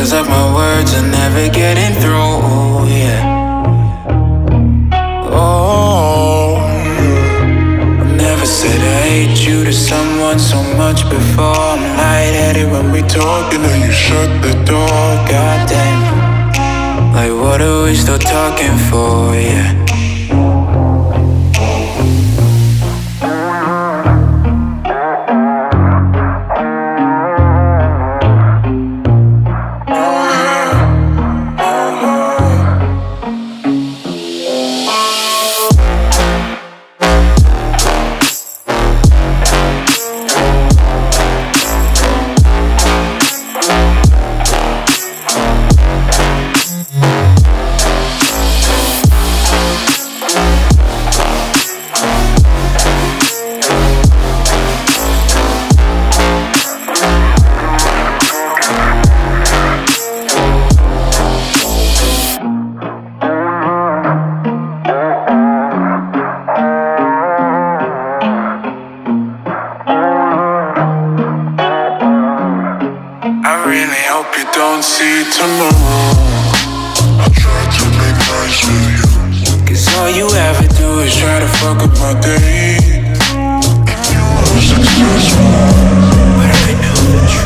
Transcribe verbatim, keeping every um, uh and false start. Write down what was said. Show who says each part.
Speaker 1: feels like my words are never getting through, yeah. Oh, I never said I hate you to someone so much before. I'm lightheaded when we talk and then you shut the door. Goddamn, like what are we still talking for, yeah. I really hope you don't see tomorrow. I try to make nice with you, cause all you ever do is try to fuck up my day. And you are successful, but I know the truth.